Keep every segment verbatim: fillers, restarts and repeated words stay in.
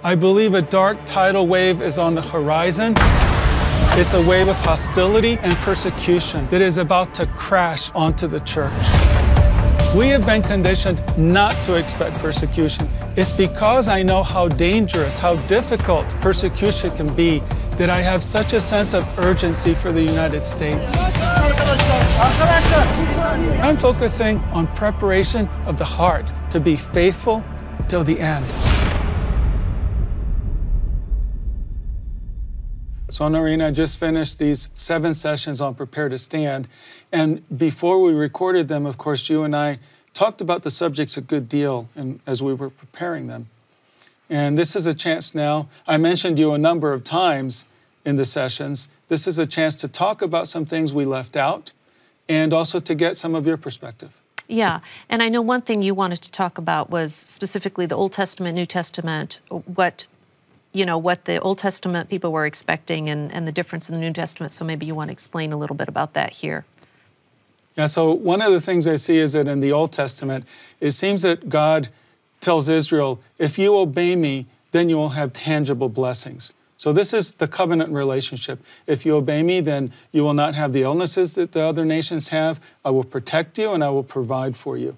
I believe a dark tidal wave is on the horizon. It's a wave of hostility and persecution that is about to crash onto the church. We have been conditioned not to expect persecution. It's because I know how dangerous, how difficult persecution can be, that I have such a sense of urgency for the United States. I'm focusing on preparation of the heart to be faithful till the end. So, Noreen, I just finished these seven sessions on Prepare to Stand. And before we recorded them, of course, you and I talked about the subjects a good deal and as we were preparing them. And this is a chance now. I mentioned you a number of times in the sessions. This is a chance to talk about some things we left out and also to get some of your perspective. Yeah, and I know one thing you wanted to talk about was specifically the Old Testament, New Testament, what you know, what the Old Testament people were expecting and, and the difference in the New Testament. So maybe you want to explain a little bit about that here. Yeah, so one of the things I see is that in the Old Testament, it seems that God tells Israel, if you obey me, then you will have tangible blessings. So this is the covenant relationship. If you obey me, then you will not have the illnesses that the other nations have. I will protect you and I will provide for you.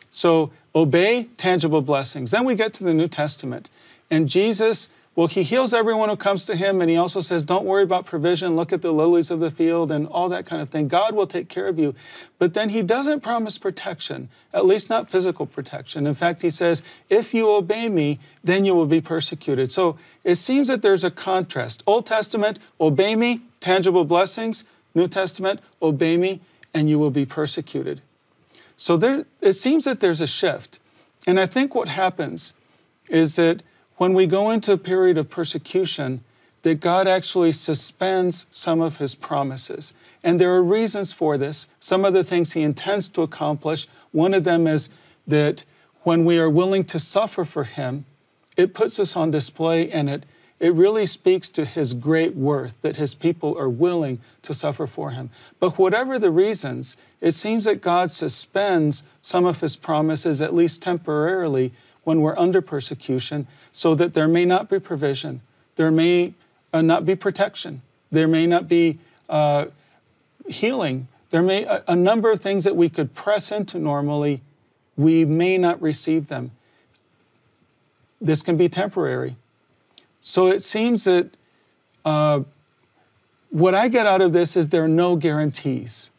So obey, tangible blessings. Then we get to the New Testament. And Jesus, well, he heals everyone who comes to him, and he also says, don't worry about provision, look at the lilies of the field and all that kind of thing. God will take care of you. But then he doesn't promise protection, at least not physical protection. In fact, he says, if you obey me, then you will be persecuted. So it seems that there's a contrast. Old Testament, obey me, tangible blessings. New Testament, obey me, and you will be persecuted. So there, it seems that there's a shift. And I think what happens is that when we go into a period of persecution, that God actually suspends some of his promises. And there are reasons for this. Some of the things he intends to accomplish, one of them is that when we are willing to suffer for him, it puts us on display, and it, it really speaks to his great worth, that his people are willing to suffer for him. But whatever the reasons, it seems that God suspends some of his promises, at least temporarily, when we're under persecution, so that there may not be provision, there may uh, not be protection, there may not be uh, healing, there may a, a number of things that we could press into normally, we may not receive them. This can be temporary. So it seems that uh, what I get out of this is there are no guarantees.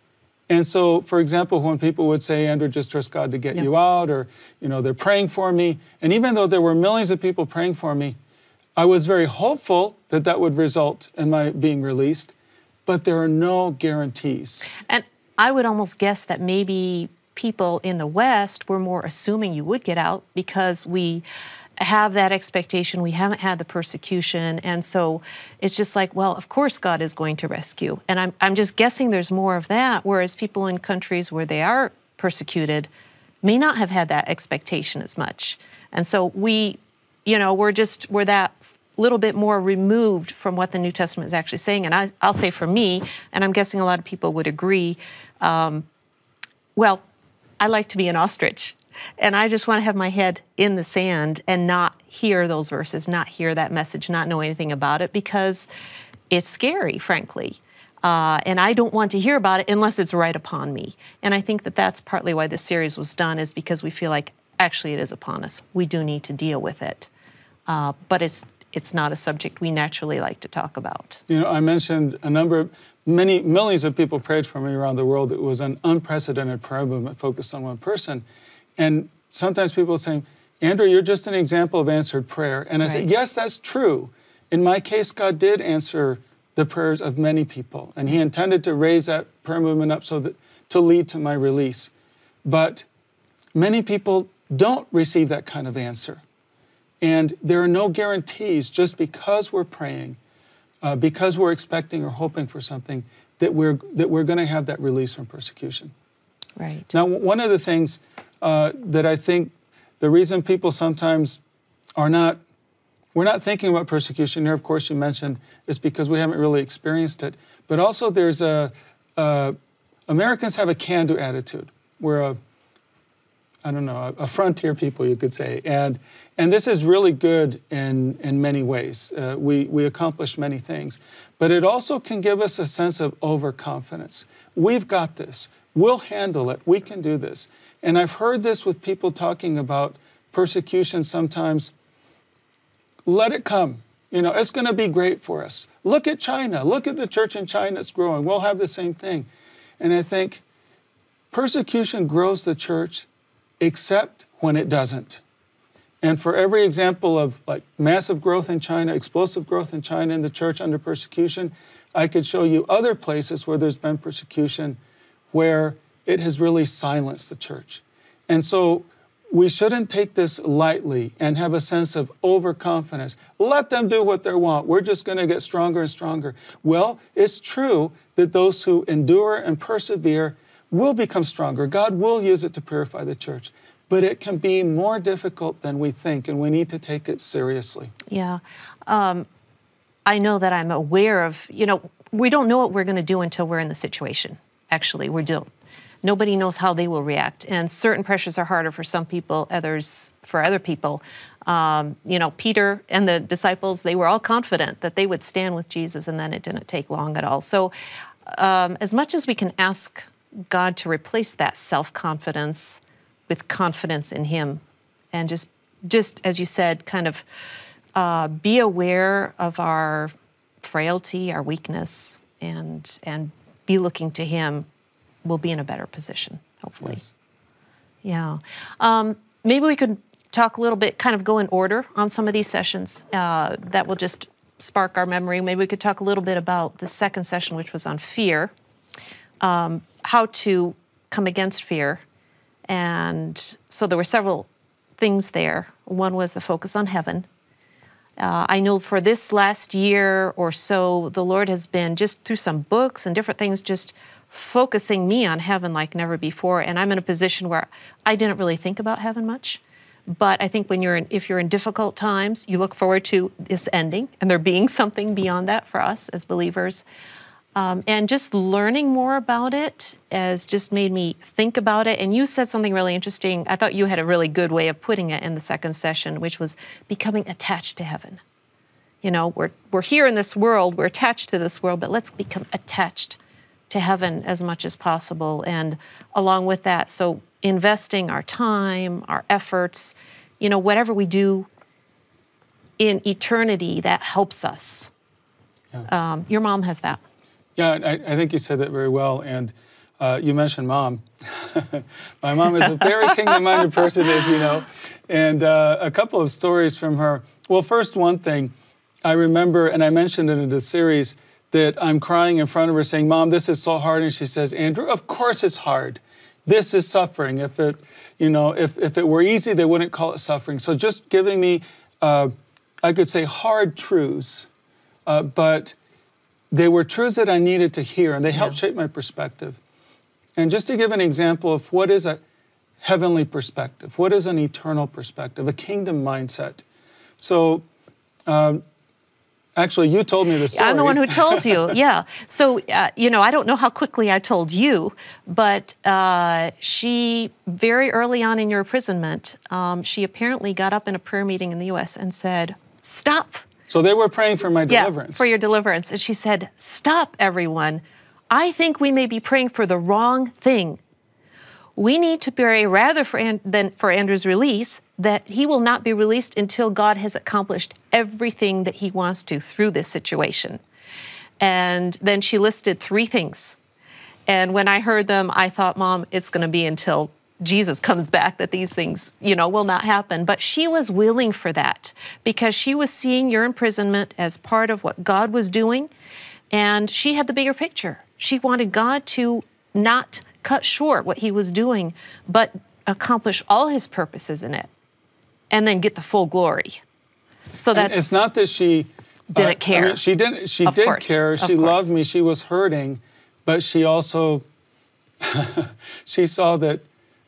And so, for example, when people would say, Andrew, just trust God to get yep. you out, or, you know, they're praying for me. And even though there were millions of people praying for me, I was very hopeful that that would result in my being released, but there are no guarantees. And I would almost guess that maybe people in the West were more assuming you would get out because we have that expectation. We haven't had the persecution. And so it's just like, well, of course God is going to rescue. And I'm, I'm just guessing there's more of that, whereas people in countries where they are persecuted may not have had that expectation as much. And so we, you know, we're just, we're that little bit more removed from what the New Testament is actually saying. And I, I'll say for me, and I'm guessing a lot of people would agree, um, well, I like to be an ostrich. And I just want to have my head in the sand and not hear those verses, not hear that message, not know anything about it, because it's scary, frankly. Uh, and I don't want to hear about it unless it's right upon me. And I think that that's partly why this series was done, is because we feel like actually it is upon us. We do need to deal with it. Uh, but it's it's not a subject we naturally like to talk about. You know, I mentioned a number of, many, millions of people prayed for me around the world. It was an unprecedented prayer movement focused on one person. And sometimes people say, Andrew, you're just an example of answered prayer. And I right. say, yes, that's true. In my case, God did answer the prayers of many people. And he intended to raise that prayer movement up so that to lead to my release. But many people don't receive that kind of answer. And there are no guarantees just because we're praying, uh, because we're expecting or hoping for something, that we're, that we're going to have that release from persecution. Right. Now, one of the things uh, that I think the reason people sometimes are not, we're not thinking about persecution here, of course you mentioned, is because we haven't really experienced it. But also there's a, uh, Americans have a can-do attitude. We're a, I don't know, a, a frontier people, you could say. And, and this is really good in, in many ways. Uh, we, we accomplish many things. But it also can give us a sense of overconfidence. We've got this. We'll handle it. We can do this. And I've heard this with people talking about persecution sometimes. Let it come. You know, it's going to be great for us. Look at China. Look at the church in China. It's growing. We'll have the same thing. And I think persecution grows the church except when it doesn't. And for every example of like massive growth in China, explosive growth in China in the church under persecution, I could show you other places where there's been persecution where it has really silenced the church. And so we shouldn't take this lightly and have a sense of overconfidence. Let them do what they want. We're just going to get stronger and stronger. Well, it's true that those who endure and persevere will become stronger. God will use it to purify the church. But it can be more difficult than we think, and we need to take it seriously. Yeah. Um, I know that I'm aware of, you know, we don't know what we're going to do until we're in the situation. Actually, we don't. Nobody knows how they will react. And certain pressures are harder for some people, others for other people. Um, you know, Peter and the disciples, they were all confident that they would stand with Jesus, and then it didn't take long at all. So um, as much as we can ask God to replace that self-confidence with confidence in Him, and just, just as you said, kind of uh, be aware of our frailty, our weakness, and and be looking to Him, we'll be in a better position, hopefully. Yes. Yeah. Um, maybe we could talk a little bit, kind of go in order on some of these sessions. Uh, that will just spark our memory. Maybe we could talk a little bit about the second session, which was on fear, um, how to come against fear. And so there were several things there. One was the focus on heaven. Uh, I know for this last year or so, the Lord has been, just through some books and different things, just focusing me on heaven like never before. And I'm in a position where I didn't really think about heaven much. But I think when you're in, if you're in difficult times, you look forward to this ending and there being something beyond that for us as believers. Um, and just learning more about it has just made me think about it. And you said something really interesting. I thought you had a really good way of putting it in the second session, which was becoming attached to heaven. You know, we're, we're here in this world, we're attached to this world, but let's become attached to heaven as much as possible. And along with that, so investing our time, our efforts, you know, whatever we do in eternity, that helps us. Yeah. Um, your mom has that. Yeah, I, I think you said that very well. And uh, you mentioned Mom. My mom is a very kingdom-minded person, as you know. And uh, a couple of stories from her. Well, first, one thing. I remember, and I mentioned it in the series, that I'm crying in front of her saying, Mom, this is so hard. And she says, Andrew, of course it's hard. This is suffering. If it, you know, if, if it were easy, they wouldn't call it suffering. So just giving me, uh, I could say, hard truths, uh, but they were truths that I needed to hear, and they helped yeah. shape my perspective. And just to give an example of what is a heavenly perspective, what is an eternal perspective, a kingdom mindset. So um, actually, you told me the story. I'm the one who told you, yeah. So, uh, you know, I don't know how quickly I told you, but uh, she, very early on in your imprisonment, um, she apparently got up in a prayer meeting in the U S and said, stop. So they were praying for my deliverance. Yeah, for your deliverance. And she said, stop, everyone. I think we may be praying for the wrong thing. We need to pray rather for An- than for Andrew's release, that he will not be released until God has accomplished everything that he wants to through this situation. And then she listed three things. And when I heard them, I thought, Mom, it's going to be until Jesus comes back that these things, you know, will not happen. But she was willing for that because she was seeing your imprisonment as part of what God was doing. And she had the bigger picture. She wanted God to not cut short what he was doing, but accomplish all his purposes in it and then get the full glory. So that's... And it's not that she... Didn't uh, care. I mean, she didn't. She of did course, care. She loved me. She was hurting. But she also... she saw that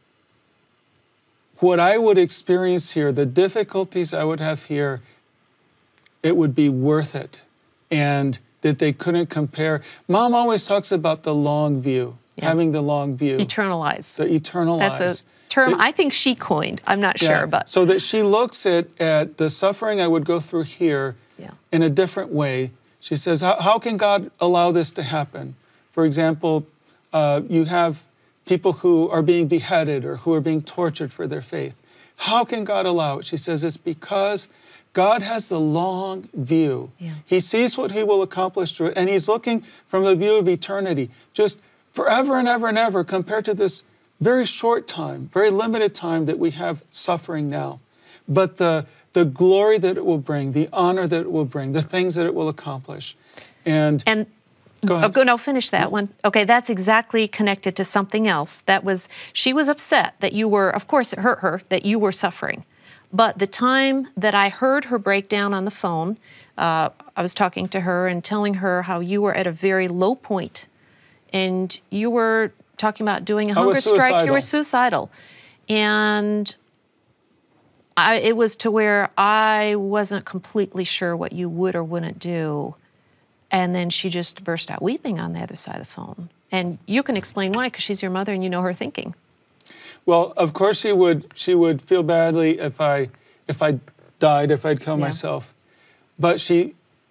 what I would experience here, the difficulties I would have here, it would be worth it. And that they couldn't compare. Mom always talks about the long view. Yeah. having the long view. Eternalize. The eternalize. That's a term The- I think she coined. I'm not yeah, sure, but so that she looks at, at the suffering I would go through here Yeah. in a different way. She says, how, how can God allow this to happen? For example, uh, you have people who are being beheaded or who are being tortured for their faith. How can God allow it? She says, it's because God has the long view. Yeah. He sees what he will accomplish through it, and he's looking from the view of eternity, just forever and ever and ever, compared to this very short time, very limited time that we have suffering now. But the, the glory that it will bring, the honor that it will bring, the things that it will accomplish. And, and go ahead. Oh, go, no, finish that one. Okay, that's exactly connected to something else. That was, she was upset that you were, of course it hurt her, that you were suffering. But the time that I heard her break down on the phone, uh, I was talking to her and telling her how you were at a very low point, and you were talking about doing a I hunger was strike. You were suicidal. suicidal. And I, it was to where I wasn't completely sure what you would or wouldn't do. And then she just burst out weeping on the other side of the phone. And you can explain why, because she's your mother and you know her thinking. Well, of course she would she would feel badly if I if I died, if I'd kill Yeah. myself. But she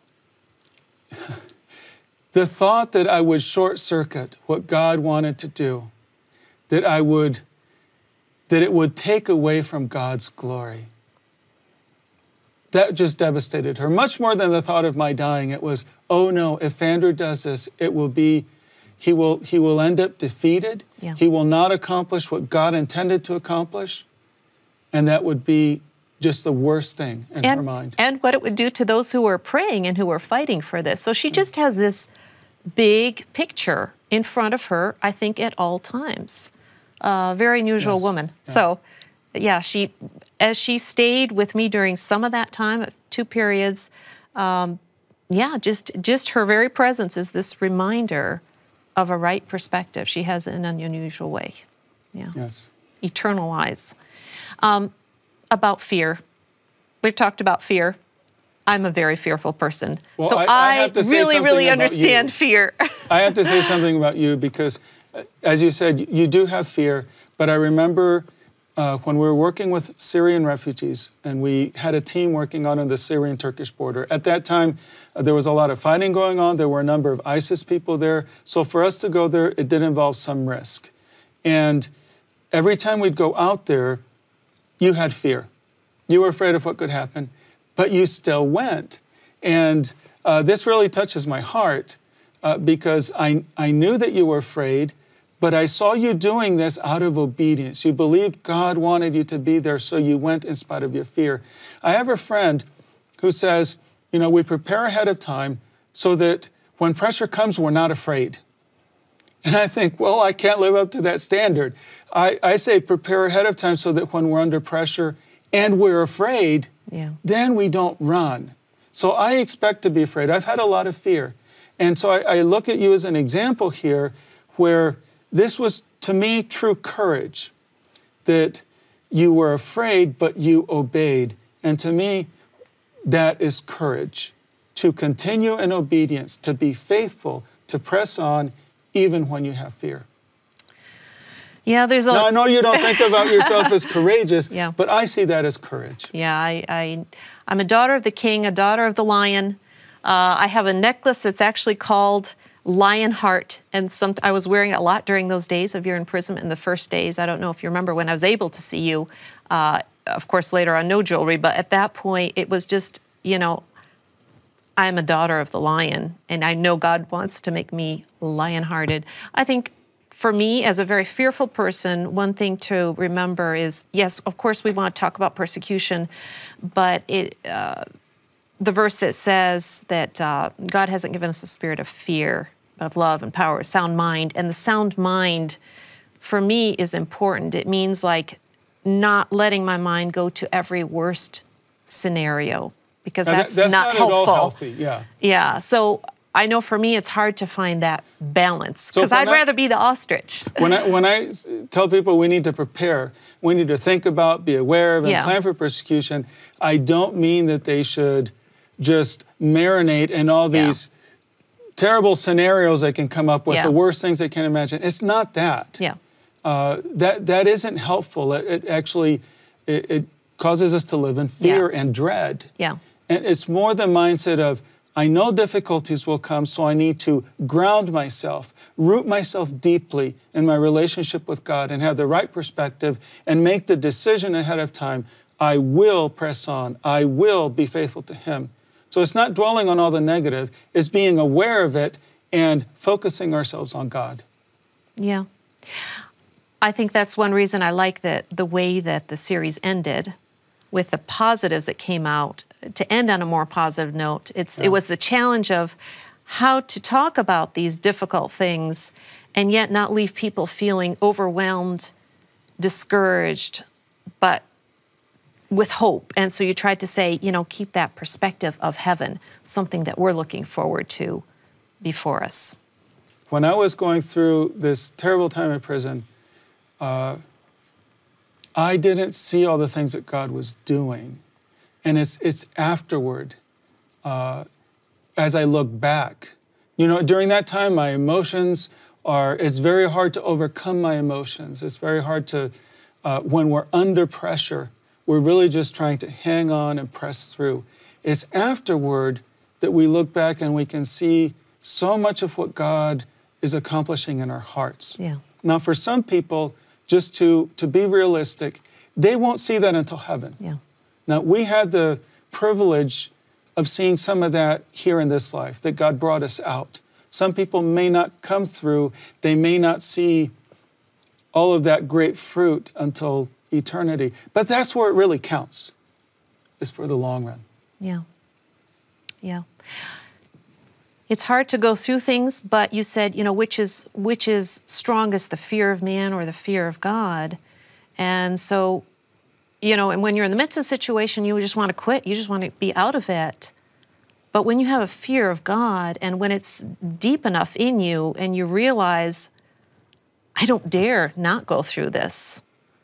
the thought that I would short circuit what God wanted to do, that I would that it would take away from God's glory. That just devastated her. Much more than the thought of my dying, it was, oh no, if Andrew does this, it will be, he will, he will end up defeated. Yeah. He will not accomplish what God intended to accomplish. And that would be just the worst thing in and, her mind. And what it would do to those who were praying and who were fighting for this. So she just has this big picture in front of her, I think, at all times. Uh, very unusual Yes. woman. Yeah. So, yeah, she, as she stayed with me during some of that time, two periods, um, yeah, just just her very presence is this reminder of a right perspective. She has it in an unusual way. Yeah. Yes. Eternalize. Um, about fear. We've talked about fear. I'm a very fearful person. Well, so I- I I, have to say really, something really about understand you. fear. I have to say something about you because, uh, as you said, you do have fear. But I remember uh, when we were working with Syrian refugees, and we had a team working out on the Syrian-Turkish border. At that time, uh, there was a lot of fighting going on. There were a number of ISIS people there. So for us to go there, it did involve some risk. And every time we'd go out there, you had fear. You were afraid of what could happen, but you still went. And uh, this really touches my heart uh, because I, I knew that you were afraid, but I saw you doing this out of obedience. You believed God wanted you to be there, so you went in spite of your fear. I have a friend who says, you know, we prepare ahead of time so that when pressure comes, we're not afraid. And I think, well, I can't live up to that standard. I, I say prepare ahead of time so that when we're under pressure and we're afraid, Yeah. then we don't run. So I expect to be afraid. I've had a lot of fear. And so I, I look at you as an example here where this was, to me, true courage, that you were afraid, but you obeyed. And to me, that is courage, to continue in obedience, to be faithful, to press on, even when you have fear. Yeah, there's a... Now, I know you don't think about yourself as courageous, Yeah. but I see that as courage. Yeah, I, I, I'm a daughter of the king, a daughter of the lion. Uh, I have a necklace that's actually called Lion Heart, and some, I was wearing it a lot during those days of your imprisonment in the first days. I don't know if you remember when I was able to see you. Uh, of course, later on, no jewelry, but at that point, it was just, you know, I'm a daughter of the lion, and I know God wants to make me lion-hearted. I think for me, as a very fearful person, one thing to remember is, yes, of course, we want to talk about persecution, but it, uh, the verse that says that uh, God hasn't given us a spirit of fear, but of love and power, a sound mind. And the sound mind, for me, is important. It means like not letting my mind go to every worst scenario, because Now, that- that's, that's not, not helpful. at all healthy, yeah. Yeah, so I know for me it's hard to find that balance, So because when I'd I- rather be the ostrich. When I, when I s- tell people we need to prepare, we need to think about, be aware of, and Yeah. plan for persecution, I don't mean that they should just marinate in all Yeah. these terrible scenarios they can come up with, Yeah. the worst things they can imagine. It's not that. Yeah. Uh, that that isn't helpful. It, it actually it, it causes us to live in fear Yeah. and dread. Yeah. And it's more the mindset of, I know difficulties will come, so I need to ground myself, root myself deeply in my relationship with God and have the right perspective and make the decision ahead of time. I will press on. I will be faithful to Him. So it's not dwelling on all the negative, it's being aware of it and focusing ourselves on God. Yeah. I think that's one reason I like that the way that the series ended with the positives that came out, to end on a more positive note. It's, Yeah. It was the challenge of how to talk about these difficult things and yet not leave people feeling overwhelmed, discouraged, but with hope. And so you tried to say, you know, keep that perspective of heaven, something that we're looking forward to before us. When I was going through this terrible time in prison, uh, I didn't see all the things that God was doing. And it's, it's afterward, uh, as I look back. You know, during that time, my emotions are, it's very hard to overcome my emotions. It's very hard to, uh, when we're under pressure, we're really just trying to hang on and press through. It's afterward that we look back and we can see so much of what God is accomplishing in our hearts. Yeah. Now, for some people, just to, to be realistic, they won't see that until heaven. Yeah. Now, we had the privilege of seeing some of that here in this life, that God brought us out. Some people may not come through, they may not see all of that great fruit until eternity. But that's where it really counts, is for the long run. Yeah. Yeah. It's hard to go through things, but you said, you know, which is which is strongest, the fear of man or the fear of God? And so, you know, and when you're in the midst of a situation, you just want to quit. You just want to be out of it. But when you have a fear of God, and when it's deep enough in you and you realize, I don't dare not go through this.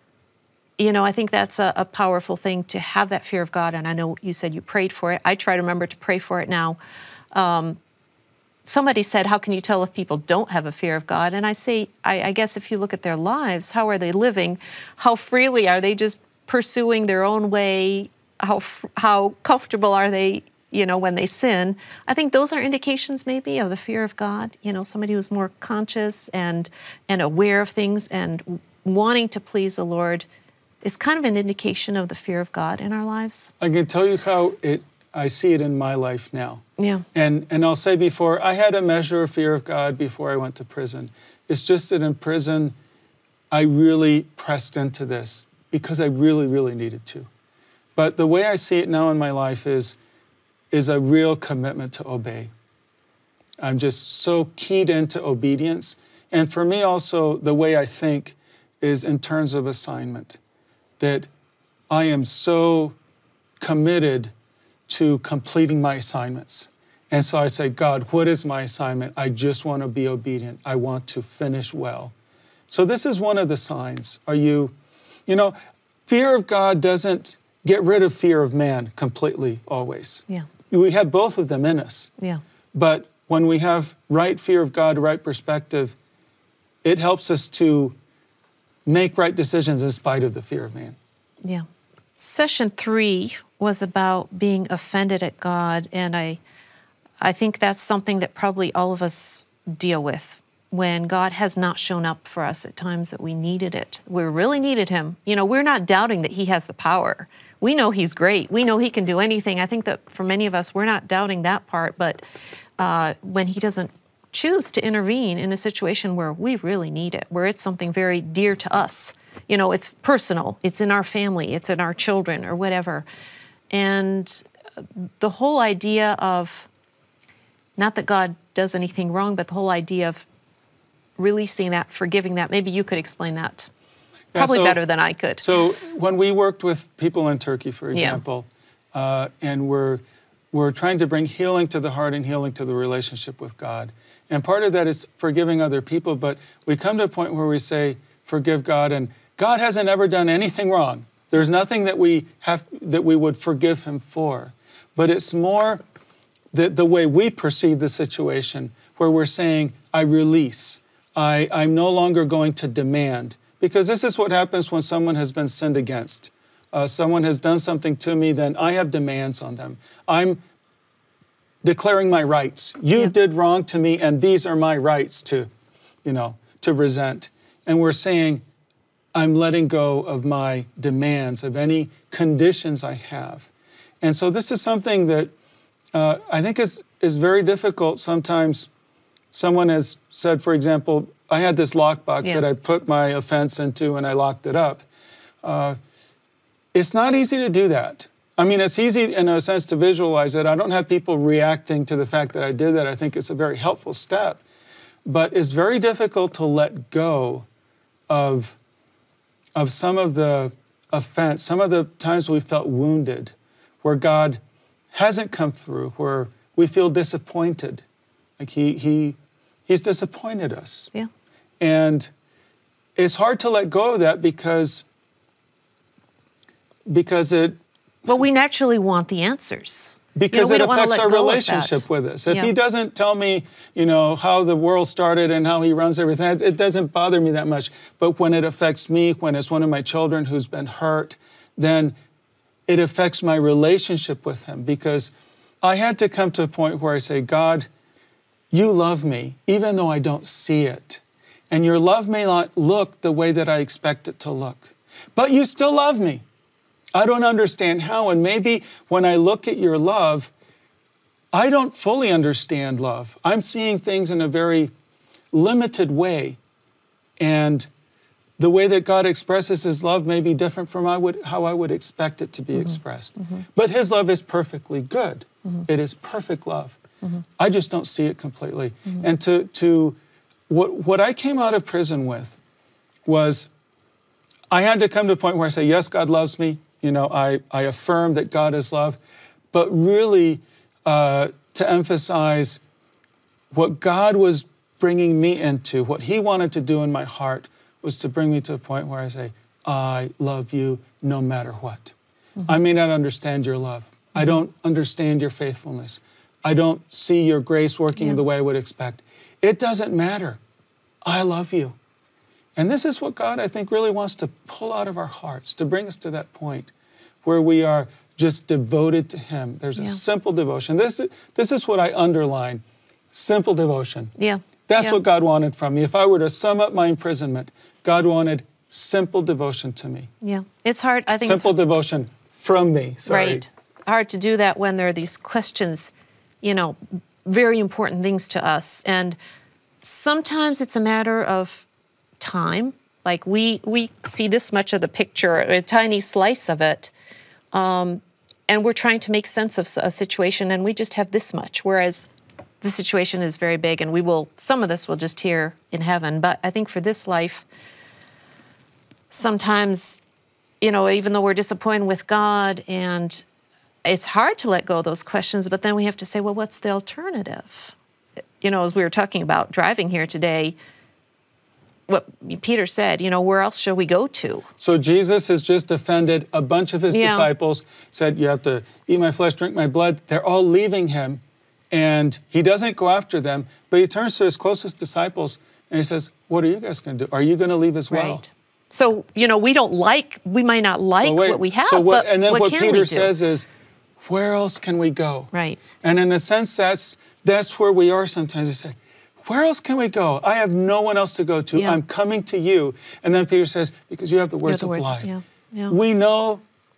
You know, I think that's a, a powerful thing, to have that fear of God. And I know you said you prayed for it. I try to remember to pray for it now. Um, somebody said, how can you tell if people don't have a fear of God? And I say, I, I guess if you look at their lives, how are they living? How freely are they just pursuing their own way? How how comfortable are they, you know, when they sin? I think those are indications maybe of the fear of God. You know, somebody who's more conscious and and aware of things and wanting to please the Lord is kind of an indication of the fear of God in our lives. I can tell you how it I see it in my life now. Yeah. And and I'll say before, I had a measure of fear of God before I went to prison. It's just that in prison, I really pressed into this because I really, really needed to. But the way I see it now in my life is, is a real commitment to obey. I'm just so keyed into obedience. And for me also, the way I think is in terms of assignment, that I am so committed to completing my assignments. And so I say, God, what is my assignment? I just want to be obedient. I want to finish well. So this is one of the signs. Are you, you know, fear of God doesn't get rid of fear of man completely always. Yeah. We have both of them in us. Yeah. But when we have right fear of God, right perspective, it helps us to make right decisions in spite of the fear of man. Yeah. Session three was about being offended at God, and I, I think that's something that probably all of us deal with when God has not shown up for us at times that we needed it. We really needed Him. You know, we're not doubting that He has the power. We know He's great. We know He can do anything. I think that for many of us, we're not doubting that part, but uh, when He doesn't choose to intervene in a situation where we really need it, where it's something very dear to us, you know, it's personal, it's in our family, it's in our children or whatever. And the whole idea of, not that God does anything wrong, but the whole idea of releasing that, forgiving that, maybe you could explain that probably yeah, so, better than I could. So when we worked with people in Turkey, for example, yeah. uh, and we're, we're trying to bring healing to the heart and healing to the relationship with God. And part of that is forgiving other people, but we come to a point where we say, forgive God, and God hasn't ever done anything wrong. There's nothing that we have that we would forgive Him for. But it's more the, the way we perceive the situation, where we're saying, I release, I, I'm no longer going to demand. Because this is what happens when someone has been sinned against. Uh, someone has done something to me, then I have demands on them. I'm declaring my rights. You Yeah. did wrong to me, and these are my rights to, you know, to resent. And we're saying, I'm letting go of my demands, of any conditions I have. And so this is something that uh, I think is, is very difficult. Sometimes someone has said, for example, I had this lockbox Yeah. that I put my offense into and I locked it up. Uh, it's not easy to do that. I mean, it's easy in a sense to visualize it. I don't have people reacting to the fact that I did that. I think it's a very helpful step. But it's very difficult to let go of, of some of the offense, some of the times we felt wounded, where God hasn't come through, where we feel disappointed. Like he, he, he's disappointed us. Yeah. And it's hard to let go of that because, because it, Well, we naturally want the answers. because we it don't wanna affects let our go of relationship that. with us. If Yeah. he doesn't tell me, you know, how the world started and how he runs everything, it- it doesn't bother me that much. But when it affects me, when it's one of my children who's been hurt, then it affects my relationship with him, because I had to come to a point where I say, God, you love me, even though I don't see it. And your love may not look the way that I expect it to look, but you still love me. I don't understand how, and maybe when I look at your love, I don't fully understand love. I'm seeing things in a very limited way, and the way that God expresses his love may be different from I would, how I would expect it to be mm-hmm. expressed. Mm-hmm. But his love is perfectly good. Mm-hmm. It is perfect love. Mm-hmm. I just don't see it completely. Mm-hmm. And to, to what, what I came out of prison with was I had to come to a point where I say, yes, God loves me. You know, I, I affirm that God is love, but really uh, to emphasize what God was bringing me into, what he wanted to do in my heart was to bring me to a point where I say, I love you no matter what. Mm-hmm. I may not understand your love. Mm-hmm. I don't understand your faithfulness. I don't see your grace working yeah. in the way I would expect. It doesn't matter. I love you. And this is what God, I think, really wants to pull out of our hearts, to bring us to that point where we are just devoted to him. There's yeah. a simple devotion. This, this is what I underline, simple devotion. Yeah. That's yeah. what God wanted from me. If I were to sum up my imprisonment, God wanted simple devotion to me. Yeah, it's hard. I think simple it's devotion from me. Sorry. Right. Hard to do that when there are these questions, you know, very important things to us. And sometimes it's a matter of time. Like we we see this much of the picture, a tiny slice of it, um, and we're trying to make sense of a situation, and we just have this much. Whereas the situation is very big, and we will, some of this we'll just hear in heaven. But I think for this life, sometimes, you know, even though we're disappointed with God, and it's hard to let go of those questions, but then we have to say, well, what's the alternative? You know, as we were talking about driving here today, what Peter said, you know, where else shall we go to? So Jesus has just offended a bunch of his Yeah. disciples, said, you have to eat my flesh, drink my blood. They're all leaving him. And he doesn't go after them, but he turns to his closest disciples and he says, what are you guys going to do? Are you going to leave as well? Right. So, you know, we don't like, we might not like Well, wait, what we have, so what, but and then what, what can Peter we do? says is, where else can we go? Right. And in a sense, that's, that's where we are sometimes. We say, where else can we go? I have no one else to go to. Yeah. I'm coming to you. And then Peter says, because you have the words the of words, life. yeah, yeah. We know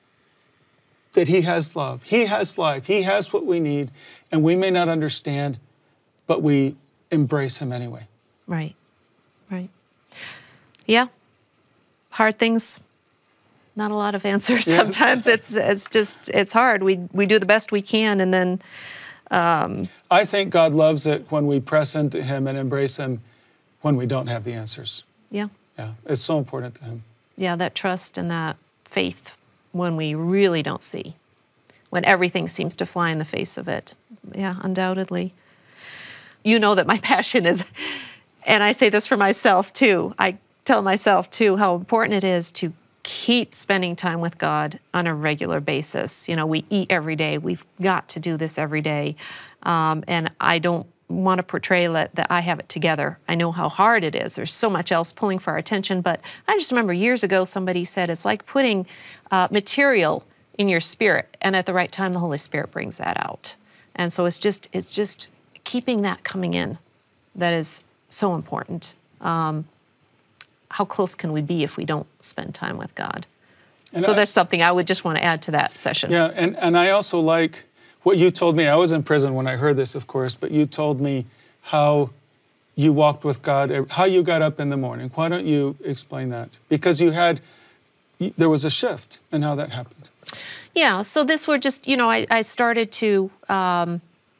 that he has love. He has life. He has what we need. And we may not understand, but we embrace him anyway. Right, right. Yeah, hard things, not a lot of answers. Yes. Sometimes it's it's just, it's hard. We we do the best we can, and then... Um, I think God loves it when we press into him and embrace him when we don't have the answers. Yeah. Yeah, it's so important to him. Yeah, that trust and that faith when we really don't see, when everything seems to fly in the face of it. Yeah, undoubtedly. You know that my passion is, and I say this for myself too, I tell myself too how important it is to keep spending time with God on a regular basis. You know, we eat every day. We've got to do this every day. Um, and I don't want to portray that, that I have it together. I know how hard it is. There's so much else pulling for our attention. But I just remember years ago somebody said it's like putting uh, material in your spirit, and at the right time the Holy Spirit brings that out. And so it's just it's just keeping that coming in that is so important. Um, how close can we be if we don't spend time with God? And so I, that's something I would just want to add to that session. Yeah, and, and I also like what you told me. I was in prison when I heard this, of course, but you told me how you walked with God, how you got up in the morning. Why don't you explain that? Because you had, there was a shift in how that happened. Yeah, so this were just, you know, I, I started to, um,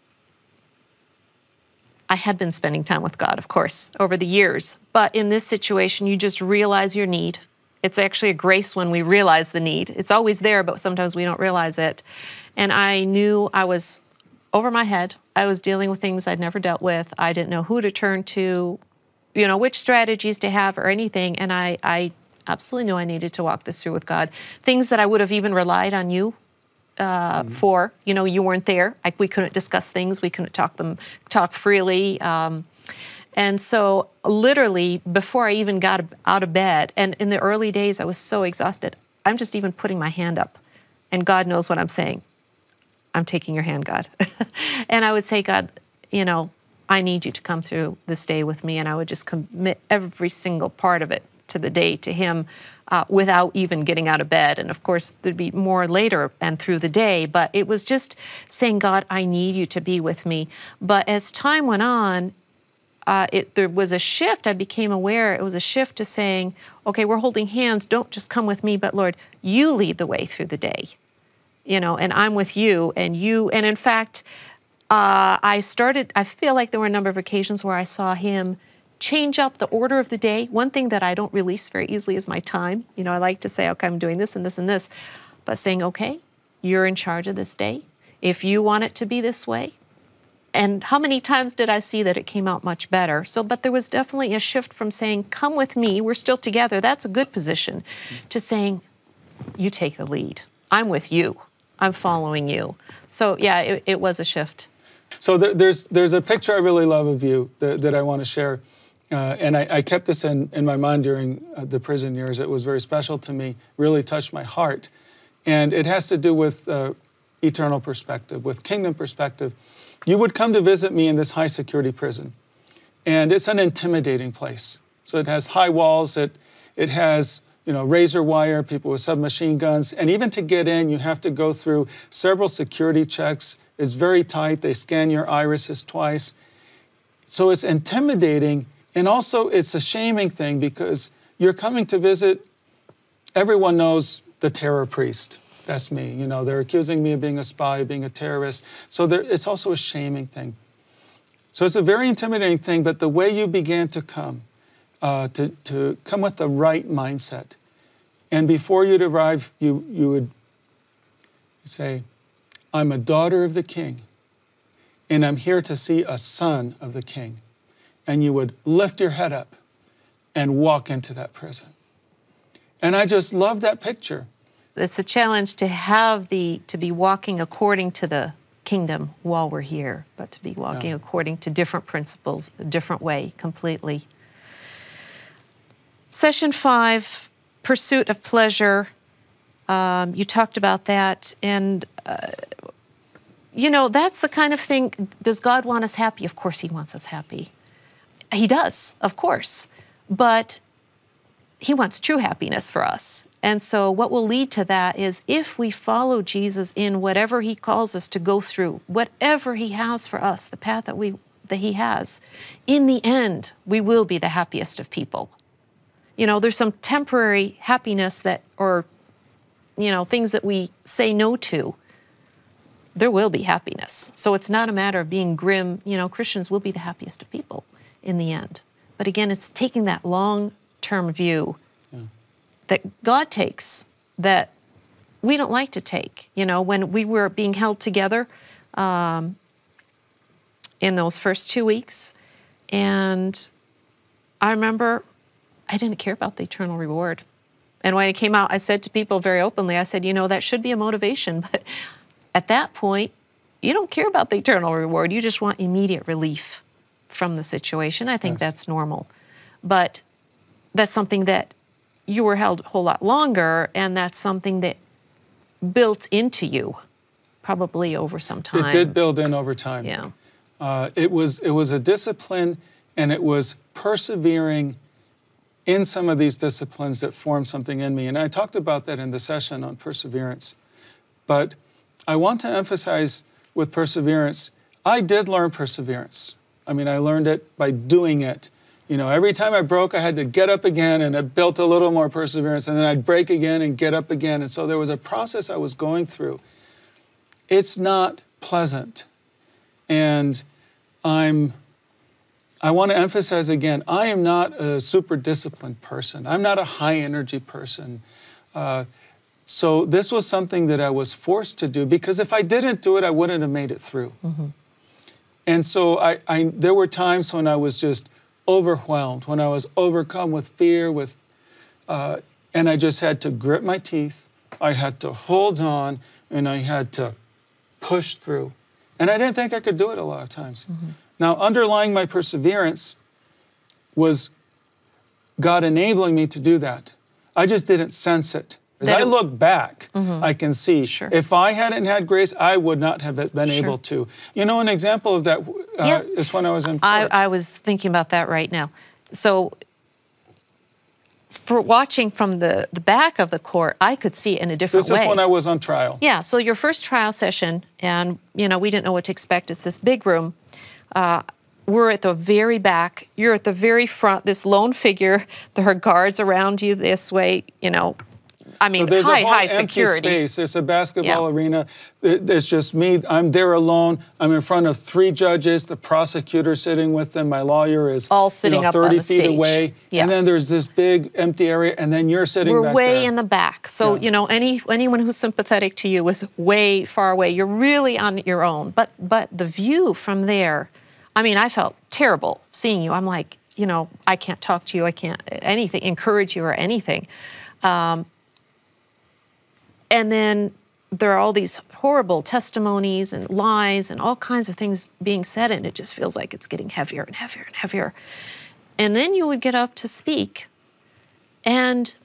I had been spending time with God, of course, over the years. But in this situation, you just realize your need. It's actually a grace when we realize the need. It's always there, but sometimes we don't realize it. And I knew I was over my head. I was dealing with things I'd never dealt with. I didn't know who to turn to, you know, which strategies to have or anything. And I, I absolutely knew I needed to walk this through with God. Things that I would have even relied on you uh, mm-hmm. for. You know, you weren't there. Like, we couldn't discuss things. We couldn't talk them, talk freely. Um, and so literally before I even got out of bed, and in the early days I was so exhausted, I'm just even putting my hand up. And God knows what I'm saying. I'm taking your hand, God. And I would say, God, you know, I need you to come through this day with me. And I would just commit every single part of it to the day to him uh, without even getting out of bed. And of course, there'd be more later and through the day. But it was just saying, God, I need you to be with me. But as time went on, uh, it, there was a shift. I became aware it was a shift to saying, okay, we're holding hands. Don't just come with me, but Lord, you lead the way through the day. You know, and I'm with you, and you, and in fact, uh, I started, I feel like there were a number of occasions where I saw him change up the order of the day. One thing that I don't release very easily is my time. You know, I like to say, okay, I'm doing this and this and this, but saying, okay, you're in charge of this day. If you want it to be this way. And how many times did I see that it came out much better? So, but there was definitely a shift from saying, come with me, we're still together, that's a good position, to saying, you take the lead. I'm with you. I'm following you. So yeah, it, it was a shift. So there, there's there's a picture I really love of you that, that I want to share. Uh, and I, I kept this in, in my mind during uh, the prison years. It was very special to me, really touched my heart. And it has to do with uh, eternal perspective, with kingdom perspective. You would come to visit me in this high security prison. And it's an intimidating place. So it has high walls, it, it has you know, razor wire, people with submachine guns. And even to get in, you have to go through several security checks. It's very tight. They scan your irises twice. So it's intimidating. And also it's a shaming thing because you're coming to visit, everyone knows the terror priest. That's me. You know, they're accusing me of being a spy, being a terrorist. So there, it's also a shaming thing. So it's a very intimidating thing, but the way you began to come, Uh, to, to come with the right mindset. And before you'd arrive, you, you would say, I'm a daughter of the king, and I'm here to see a son of the king. And you would lift your head up and walk into that prison. And I just love that picture. It's a challenge to have the, to be walking according to the kingdom while we're here, but to be walking yeah. according to different principles, a different way completely. Session five, pursuit of pleasure. Um, you talked about that. And, uh, you know, that's the kind of thing, does God want us happy? Of course he wants us happy. He does, of course. But he wants true happiness for us. And so what will lead to that is if we follow Jesus in whatever he calls us to go through, whatever he has for us, the path that, we, that he has, in the end, we will be the happiest of people. You know, there's some temporary happiness that, or, you know, things that we say no to. There will be happiness. So it's not a matter of being grim. You know, Christians will be the happiest of people in the end. But again, it's taking that long-term view yeah. that God takes that we don't like to take. You know, when we were being held together um, in those first two weeks, and I remember I didn't care about the eternal reward. And when it came out, I said to people very openly, I said, you know, that should be a motivation. But at that point, you don't care about the eternal reward. You just want immediate relief from the situation. I think Yes. that's normal. But that's something that you were held a whole lot longer, and that's something that built into you probably over some time. It did build in over time. Yeah. Uh, it was it was a discipline, and it was persevering in some of these disciplines that formed something in me. And I talked about that in the session on perseverance. But I want to emphasize with perseverance, I did learn perseverance. I mean, I learned it by doing it. You know, every time I broke, I had to get up again, and it built a little more perseverance, and then I'd break again and get up again. And so there was a process I was going through. It's not pleasant. And I'm, I want to emphasize again, I am not a super disciplined person. I'm not a high energy person. Uh, so this was something that I was forced to do, because if I didn't do it, I wouldn't have made it through. Mm-hmm. And so I, I, there were times when I was just overwhelmed, when I was overcome with fear, with, uh, and I just had to grit my teeth. I had to hold on, and I had to push through. And I didn't think I could do it a lot of times. Mm-hmm. Now, underlying my perseverance was God enabling me to do that. I just didn't sense it. As I look back, mm-hmm. I can see, sure. if I hadn't had grace, I would not have been sure. able to. You know, an example of that uh, yeah. is when I was in I, I was thinking about that right now. So for watching from the, the back of the court, I could see it in a different this way. This is when I was on trial. Yeah, so your first trial session, and, you know, we didn't know what to expect. It's this big room. Uh, we're at the very back. You're at the very front, this lone figure. There are guards around you this way, you know. I mean, so there's high, a whole high empty security. Space. There's a basketball yeah. arena. It's just me. I'm there alone. I'm in front of three judges, the prosecutor sitting with them. My lawyer is all sitting you know, up thirty on the feet stage. away. Yeah. And then there's this big empty area, and then you're sitting We're back way there. in the back. So, yeah. you know, any anyone who's sympathetic to you is way far away. You're really on your own. But but the view from there, I mean, I felt terrible seeing you. I'm like, you know, I can't talk to you. I can't anything, encourage you or anything. Um, And then there are all these horrible testimonies and lies and all kinds of things being said, and it just feels like it's getting heavier and heavier and heavier. And then you would get up to speak, and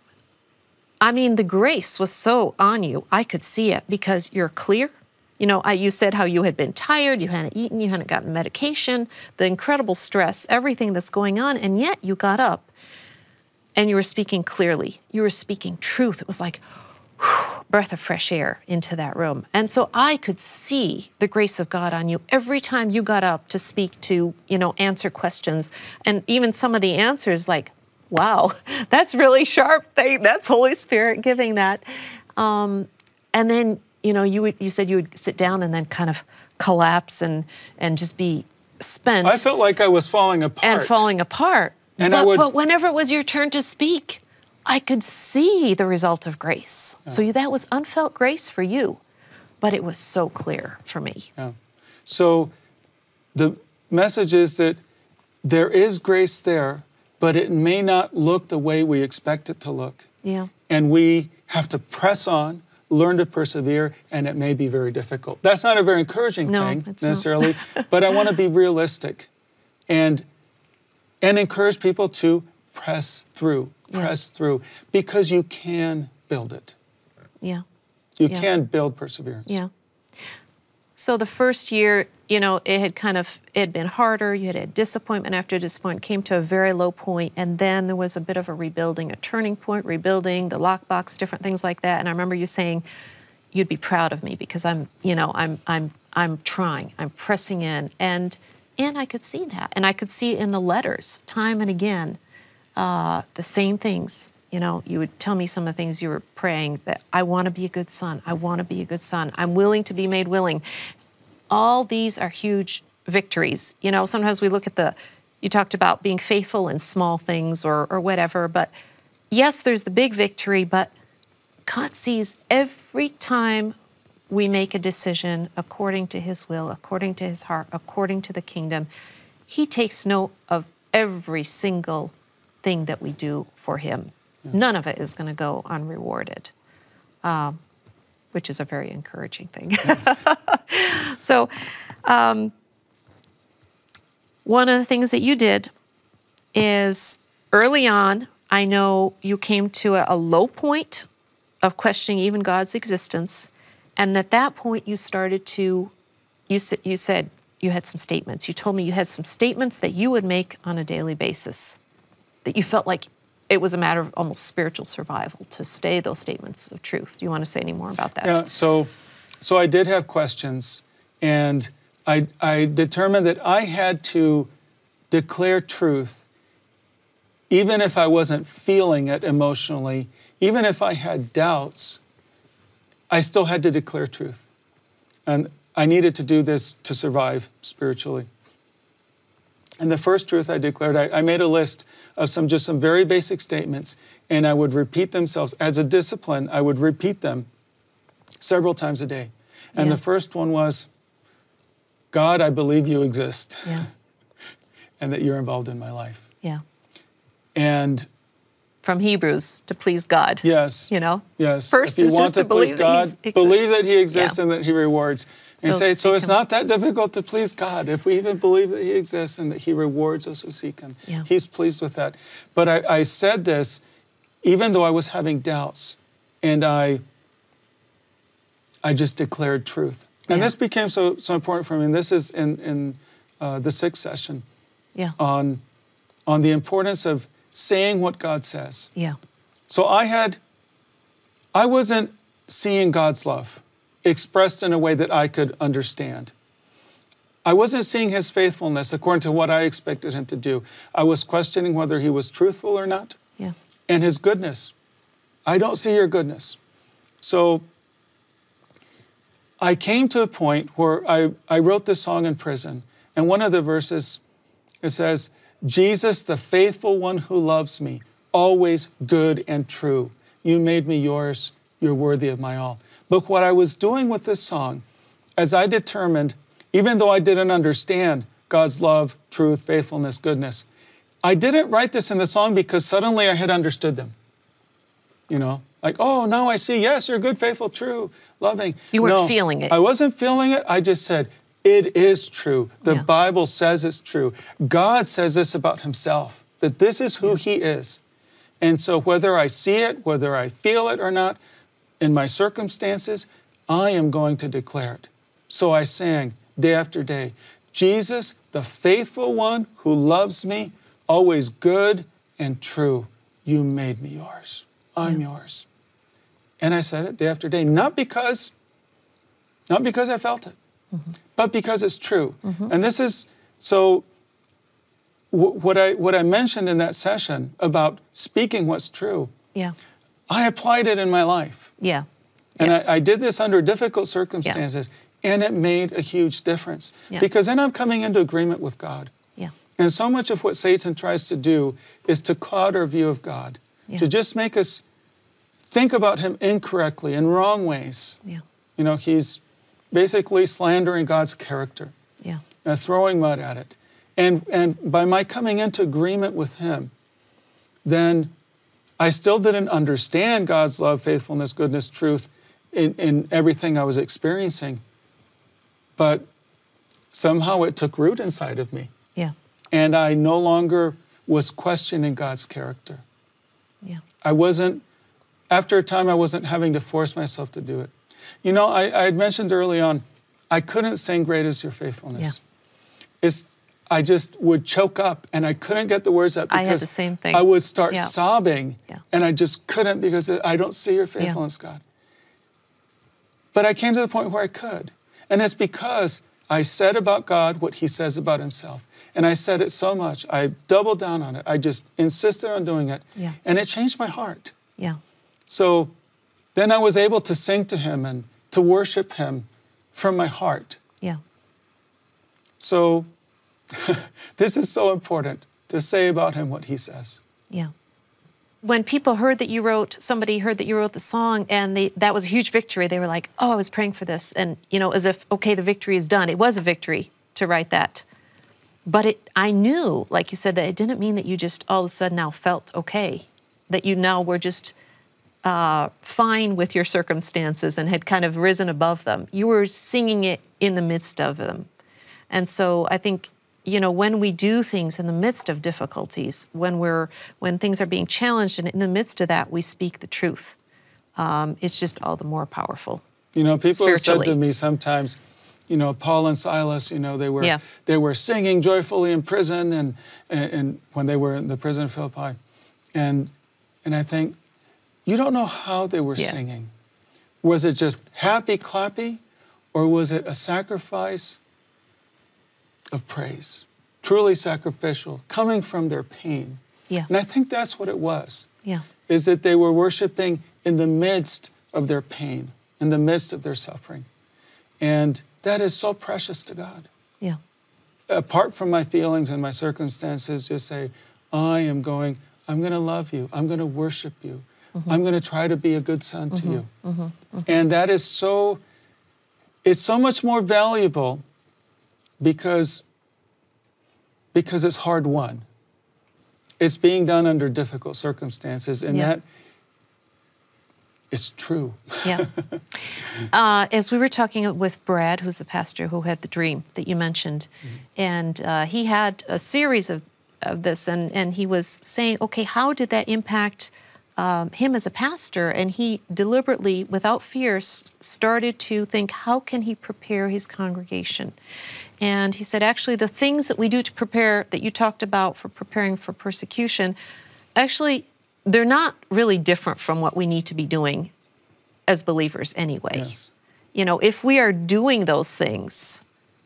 I mean, the grace was so on you. I could see it because you're clear. You know, I, you said how you had been tired, you hadn't eaten, you hadn't gotten medication, the incredible stress, everything that's going on, and yet you got up and you were speaking clearly. You were speaking truth. It was like, whew, breath of fresh air into that room. And so I could see the grace of God on you every time you got up to speak, to, you know, answer questions. And even some of the answers, like, wow, that's really sharp. That's Holy Spirit giving that. Um, and then, you know, you would, you said you would sit down and then kind of collapse and, and just be spent. I felt like I was falling apart. And falling apart. And but, I would, but whenever it was your turn to speak, I could see the result of grace. Yeah. So that was unfelt grace for you, but it was so clear for me. Yeah. So the message is that there is grace there, but it may not look the way we expect it to look. Yeah. And we have to press on, learn to persevere, and it may be very difficult. That's not a very encouraging no, thing it's necessarily, not. but I want to be realistic and and encourage people to press through, press yeah. through, because you can build it. Yeah. You yeah. can build perseverance. Yeah. So the first year, you know, it had kind of, it had been harder. You had had disappointment after disappointment, came to a very low point, and then there was a bit of a rebuilding, a turning point, rebuilding, the lockbox, different things like that. And I remember you saying, you'd be proud of me because I'm, you know, I'm, I'm, I'm trying, I'm pressing in. And, and I could see that. And I could see it in the letters, time and again, uh, the same things. You know, you would tell me some of the things you were praying, that I want to be a good son. I want to be a good son. I'm willing to be made willing. All these are huge victories. You know, sometimes we look at the, you talked about being faithful in small things or, or whatever, but yes, there's the big victory, but God sees every time we make a decision according to his will, according to his heart, according to the kingdom. He takes note of every single thing that we do for him. Yeah. None of it is going to go unrewarded, um, which is a very encouraging thing. Yes. So um, one of the things that you did is early on, I know you came to a, a low point of questioning even God's existence, and at that point you started to, you, sa- you said you had some statements. You told me you had some statements that you would make on a daily basis, that you felt like it was a matter of almost spiritual survival to say those statements of truth. Do you want to say any more about that? Yeah, so, so I did have questions, and I, I determined that I had to declare truth, even if I wasn't feeling it emotionally, even if I had doubts, I still had to declare truth. And I needed to do this to survive spiritually. And the first truth I declared, I, I made a list of some just some very basic statements, and I would repeat themselves. As a discipline, I would repeat them several times a day. And Yeah. the first one was, God, I believe you exist, Yeah. and that you're involved in my life. Yeah. And From Hebrews, to please God. yes, You know? yes. First if you is want just to to please believe that God, he's exists. believe that He exists Yeah. and that He rewards. And Those say, who so seek it's him. not that difficult to please God if we even believe that He exists and that He rewards those who seek Him. Yeah. He's pleased with that. But I, I said this even though I was having doubts, and I, I just declared truth. And Yeah. this became so, so important for me. And this is in, in uh, the sixth session Yeah. on, on the importance of saying what God says. Yeah. So I had, I wasn't seeing God's love expressed in a way that I could understand. I wasn't seeing His faithfulness according to what I expected Him to do. I was questioning whether He was truthful or not, Yeah. and His goodness. I don't see your goodness. So I came to a point where I, I wrote this song in prison, and one of the verses, it says, Jesus, the faithful one who loves me, always good and true. You made me yours, you're worthy of my all. But what I was doing with this song, as I determined, even though I didn't understand God's love, truth, faithfulness, goodness, I didn't write this in the song because suddenly I had understood them. You know, like, oh, now I see, yes, you're good, faithful, true, loving. You weren't No, feeling it. I wasn't feeling it. I just said, it is true. The Yeah. Bible says it's true. God says this about Himself, that this is who He is. And so whether I see it, whether I feel it or not, in my circumstances, I am going to declare it. So I sang day after day, Jesus, the faithful one who loves me, always good and true. You made me yours. I'm Yeah. yours. And I said it day after day, not because, not because I felt it, mm-hmm. but because it's true. Mm-hmm. And this is, so w- what I what I mentioned in that session about speaking what's true, Yeah. I applied it in my life. Yeah. And I, I did this under difficult circumstances, and it made a huge difference. Yeah. Because then I'm coming into agreement with God. Yeah. And so much of what Satan tries to do is to cloud our view of God, Yeah. to just make us think about Him incorrectly, in wrong ways. Yeah. You know, he's basically slandering God's character, Yeah. and throwing mud at it. And, and by my coming into agreement with Him, then I still didn't understand God's love, faithfulness, goodness, truth in, in everything I was experiencing. But somehow it took root inside of me. Yeah. And I no longer was questioning God's character. Yeah. I wasn't, after a time, I wasn't having to force myself to do it. You know, I, I had mentioned early on, I couldn't sing Great Is Your Faithfulness. It's, I just would choke up and I couldn't get the words out I because had the same thing. I would start Yeah. sobbing Yeah. and I just couldn't because I don't see your faithfulness, God. But I came to the point where I could. And it's because I said about God what He says about Himself. And I said it so much. I doubled down on it. I just insisted on doing it. Yeah. And it changed my heart. Yeah. So then I was able to sing to Him and to worship Him from my heart. Yeah. So this is so important, to say about Him what He says. Yeah. When people heard that you wrote, somebody heard that you wrote the song and they, that was a huge victory, they were like, oh, I was praying for this. And, you know, as if, okay, the victory is done. It was a victory to write that. But it, I knew, like you said, that it didn't mean that you just all of a sudden now felt okay. that you now were just uh, fine with your circumstances and had kind of risen above them. You were singing it in the midst of them. And so I think, you know, when we do things in the midst of difficulties, when we're when things are being challenged, and in the midst of that, we speak the truth, um, it's just all the more powerful. You know, people have said to me sometimes, you know, Paul and Silas, you know, they were yeah. they were singing joyfully in prison, and, and and when they were in the prison of Philippi, and and I think, you don't know how they were yeah. singing. Was it just happy clappy, or was it a sacrifice of praise, truly sacrificial, coming from their pain? Yeah. And I think that's what it was. Yeah. Is that they were worshiping in the midst of their pain, in the midst of their suffering. And that is so precious to God. Yeah. Apart from my feelings and my circumstances, just say, I am going, I'm going to love you. I'm going to worship you. Mm-hmm. I'm going to try to be a good son mm-hmm. to you. Mm-hmm. Mm-hmm. And that is so, it's so much more valuable because, because it's hard won. It's being done under difficult circumstances, and yeah. that is true. Yeah. Uh, as we were talking with Brad, who's the pastor who had the dream that you mentioned, mm-hmm. and uh, he had a series of, of this, and, and he was saying, okay, how did that impact um, him as a pastor? And he deliberately, without fear, s- started to think, how can he prepare his congregation? And he said, actually, the things that we do to prepare, that you talked about for preparing for persecution, actually, they're not really different from what we need to be doing as believers anyway. Yes. You know, if we are doing those things,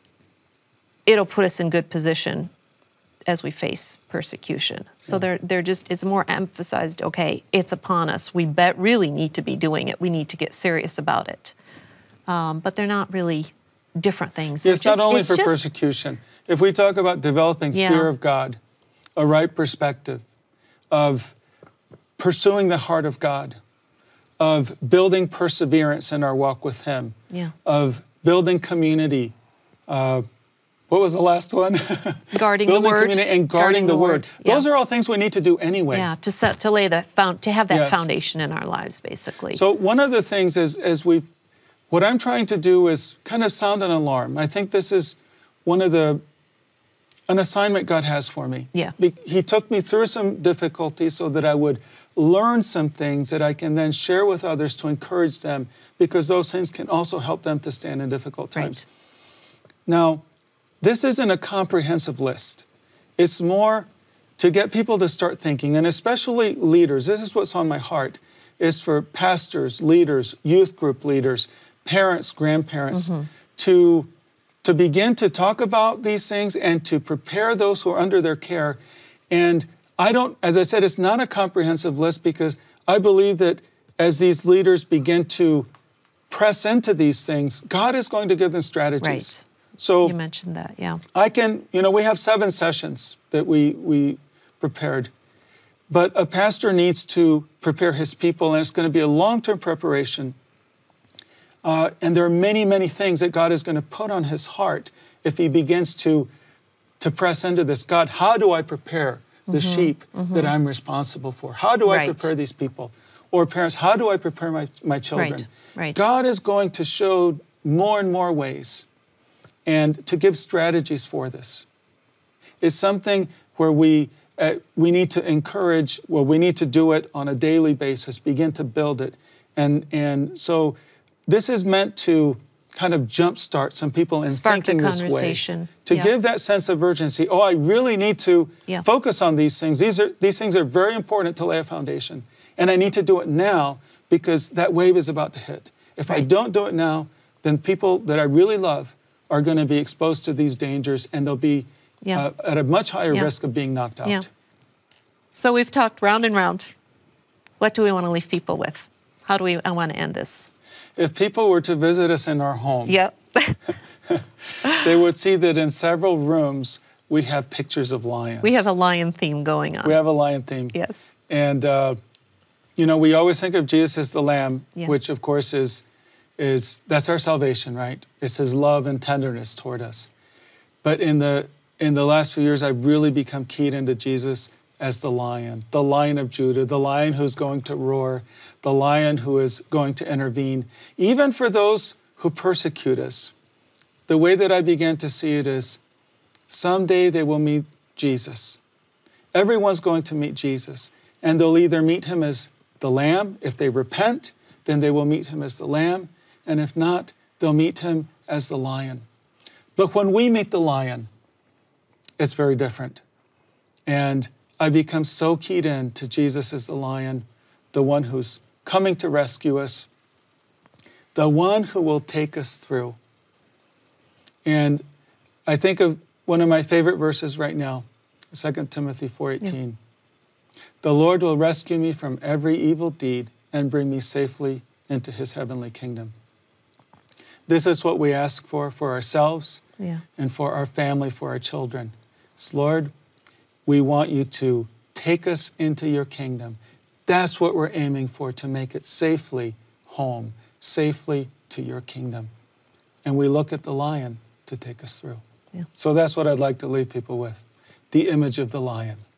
it'll put us in good position as we face persecution. So yeah. they're they're just, it's more emphasized, okay, it's upon us. We bet really need to be doing it. We need to get serious about it. Um, but they're not really different things. It's, it's not just, only it's for just, persecution. If we talk about developing yeah. fear of God, a right perspective, of pursuing the heart of God, of building perseverance in our walk with Him, yeah. of building community. Uh, what was the last one? Guarding building the word. Community and guarding, guarding the, the word. word. Yeah. Those are all things we need to do anyway. Yeah, to set, to lay that found, to have that yes. foundation in our lives, basically. So one of the things is, as we've, what I'm trying to do is kind of sound an alarm. I think this is one of the, an assignment God has for me. Yeah. He took me through some difficulties so that I would learn some things that I can then share with others to encourage them, because those things can also help them to stand in difficult times. Right. Now, this isn't a comprehensive list. It's more to get people to start thinking, and especially leaders. This is what's on my heart, is for pastors, leaders, youth group leaders, parents, grandparents, mm-hmm. to to begin to talk about these things and to prepare those who are under their care. And I don't, as I said, it's not a comprehensive list, because I believe that as these leaders begin to press into these things, God is going to give them strategies. Right. So you mentioned that, yeah. I can, you know, we have seven sessions that we we prepared, but a pastor needs to prepare his people, and it's going to be a long-term preparation. Uh, and there are many, many things that God is going to put on his heart if he begins to, to press into this. God, how do I prepare the mm-hmm, sheep mm-hmm. that I'm responsible for? How do I right. prepare these people? Or parents, how do I prepare my, my children? Right. Right. God is going to show more and more ways and to give strategies for this. It's something where we, uh, we need to encourage, well, we need to do it on a daily basis, begin to build it. And, and so this is meant to kind of jumpstart some people in Spark thinking the this way. conversation. To yeah. give that sense of urgency. Oh, I really need to yeah. focus on these things. These are these things are very important to lay a foundation. And I need to do it now, because that wave is about to hit. If right. I don't do it now, then people that I really love are going to be exposed to these dangers, and they'll be yeah. uh, at a much higher yeah. risk of being knocked out. Yeah. So we've talked round and round. What do we want to leave people with? How do we I want to end this? If people were to visit us in our home, yep. they would see that in several rooms we have pictures of lions. We have a lion theme going on. We have a lion theme. Yes. And, uh, you know, we always think of Jesus as the Lamb, yeah. which, of course, is, is that's our salvation, right? It's his love and tenderness toward us. But in the, in the last few years, I've really become keyed into Jesus as the lion, the Lion of Judah, the lion who's going to roar, the lion who is going to intervene, even for those who persecute us. The way that I began to see it is someday they will meet Jesus. Everyone's going to meet Jesus, and they'll either meet him as the lamb. If they repent, then they will meet him as the lamb, and if not, they'll meet him as the lion. But when we meet the lion, it's very different. And I become so keyed in to Jesus as the lion, the one who's coming to rescue us, the one who will take us through. And I think of one of my favorite verses right now, Second Timothy four eighteen. Yeah. The Lord will rescue me from every evil deed and bring me safely into his heavenly kingdom. This is what we ask for for ourselves, yeah, and for our family, for our children. It's, Lord, we want you to take us into your kingdom. That's what we're aiming for, to make it safely home, safely to your kingdom. And we look at the lion to take us through. Yeah. So that's what I'd like to leave people with, the image of the lion.